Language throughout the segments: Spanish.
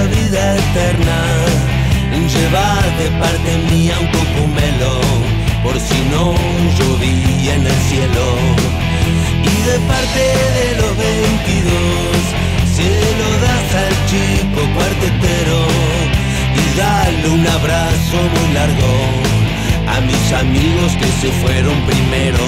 vida eterna. Lleva de parte mía un cocumelo, por si no llovía en el cielo. Y de parte de los 22, se lo das al chico cuartetero. Y dale un abrazo muy largo a mis amigos que se fueron primero.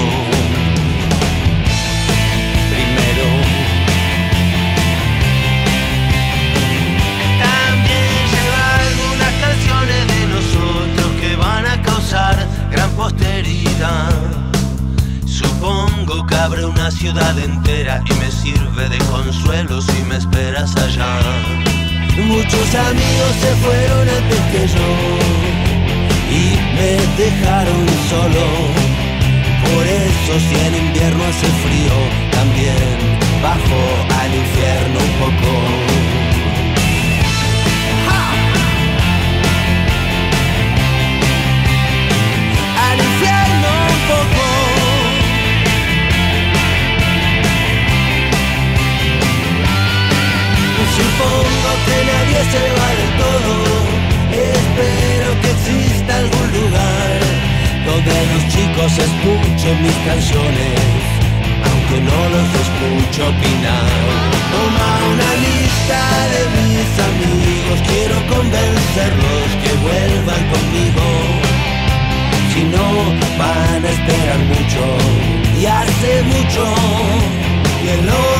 Gran posteridad. Supongo que abre una ciudad entera y me sirve de consuelo si me esperas allá. Muchos amigos se fueron antes que yo y me dejaron solo. Por eso si en invierno hace frío, también bajo al infierno un poco. Supongo que nadie se va del todo. Espero que exista algún lugar donde los chicos escuchen mis canciones, aunque no los escucho opinar. Toma una lista de mis amigos, quiero convencerlos que vuelvan conmigo. Si no, van a esperar mucho, y hace mucho que no